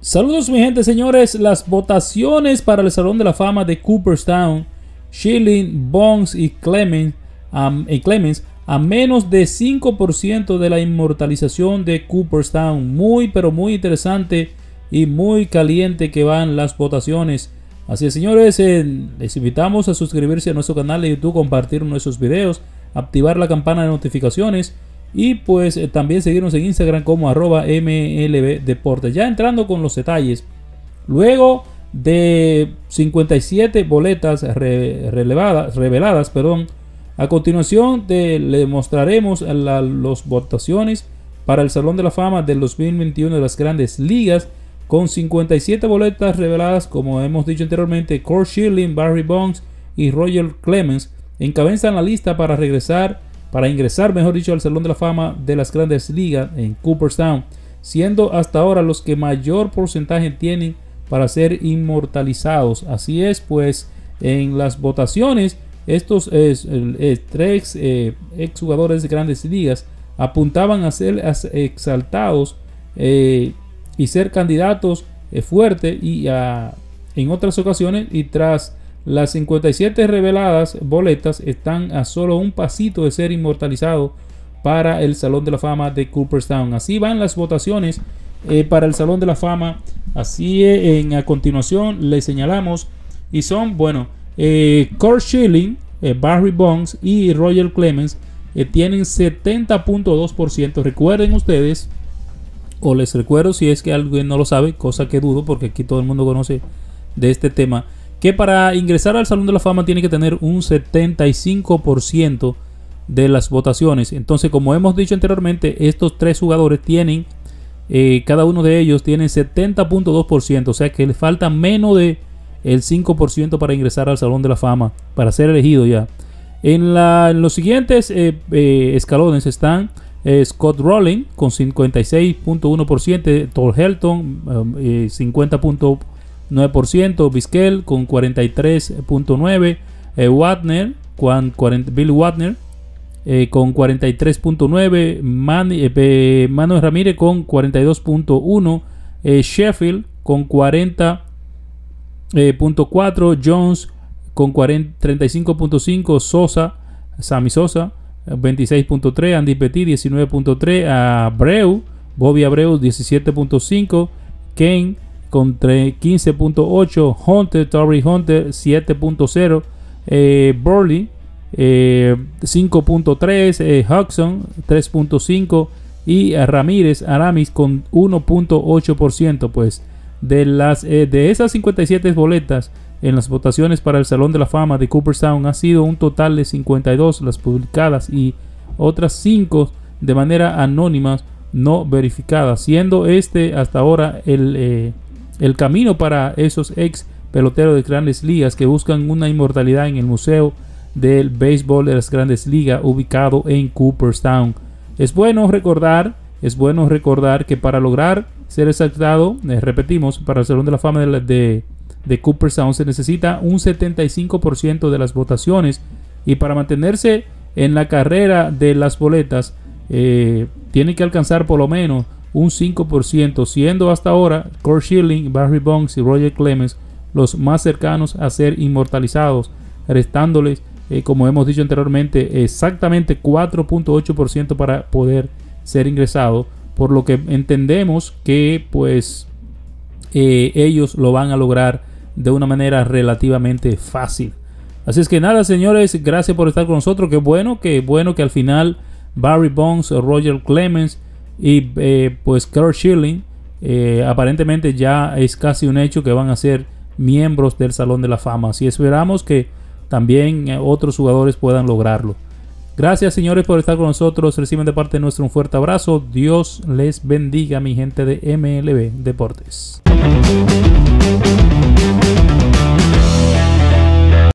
Saludos mi gente, señores. Las votaciones para el Salón de la Fama de Cooperstown, Schilling, Bonds y Clemens a menos de 5% de la inmortalización de Cooperstown. Muy pero muy interesante y muy caliente que van las votaciones. Así es, señores, les invitamos a suscribirse a nuestro canal de YouTube, compartir nuestros videos, activar la campana de notificaciones y pues también seguirnos en Instagram como @MLBdeportes. Ya entrando con los detalles, luego de 57 boletas reveladas, a continuación le mostraremos las votaciones para el Salón de la Fama del 2021 de las Grandes Ligas. Con 57 boletas reveladas, como hemos dicho anteriormente, Curt Schilling, Barry Bonds y Roger Clemens encabezan la lista para ingresar, mejor dicho, al Salón de la Fama de las Grandes Ligas en Cooperstown, siendo hasta ahora los que mayor porcentaje tienen para ser inmortalizados. Así es, pues en las votaciones, estos tres exjugadores de Grandes Ligas apuntaban a ser exaltados y ser candidatos fuertes en otras ocasiones, y tras las 57 reveladas boletas están a solo un pasito de ser inmortalizados para el Salón de la Fama de Cooperstown. Así van las votaciones para el Salón de la Fama. Así a continuación les señalamos, y son, Curt Schilling, Barry Bonds y Roger Clemens tienen 70.2%. Recuerden ustedes, o les recuerdo si es que alguien no lo sabe, cosa que dudo porque aquí todo el mundo conoce de este tema, que para ingresar al Salón de la Fama tiene que tener un 75% de las votaciones. Entonces, como hemos dicho anteriormente, estos tres jugadores tienen, cada uno de ellos tiene 70.2%, o sea que les falta menos de el 5% para ingresar al Salón de la Fama, para ser elegido ya. En los siguientes escalones están Scott Rowling con 56.1%, Todd Helton 50.9%, Vizquel con 43.9%, Bill Wagner con 43.9%, Manuel Ramírez con 42.1%, Sheffield con 40.4%, Jones con 35.5%, Sammy Sosa 26.3%, Andy Petit 19.3%, Bobby Abreu 17.5%, Kane con 15.8%, Torii Hunter 7.0%, Burley 5.3%, Hudson 3.5% y Aramis con 1.8%. Pues de esas 57 boletas en las votaciones para el Salón de la Fama de Cooperstown, ha sido un total de 52 las publicadas y otras 5 de manera anónima no verificada, siendo hasta ahora el camino para esos ex peloteros de Grandes Ligas que buscan una inmortalidad en el Museo del Béisbol de las Grandes Ligas ubicado en Cooperstown. Es bueno recordar que para lograr ser exaltado, repetimos, para el Salón de la Fama de Cooperstown se necesita un 75% de las votaciones, y para mantenerse en la carrera de las boletas tiene que alcanzar por lo menos un 5%, siendo hasta ahora Curt Schilling, Barry Bonds y Roger Clemens los más cercanos a ser inmortalizados, restándoles, como hemos dicho anteriormente, exactamente 4.8% para poder ser ingresado, por lo que entendemos que pues ellos lo van a lograr de una manera relativamente fácil. Así es que nada, señores, gracias por estar con nosotros. Qué bueno que al final Barry Bonds, Roger Clemens y pues Curt Schilling aparentemente ya es casi un hecho que van a ser miembros del Salón de la Fama. Así esperamos que también otros jugadores puedan lograrlo. Gracias, señores, por estar con nosotros. Reciban de parte nuestro un fuerte abrazo. Dios les bendiga, mi gente de MLB Deportes.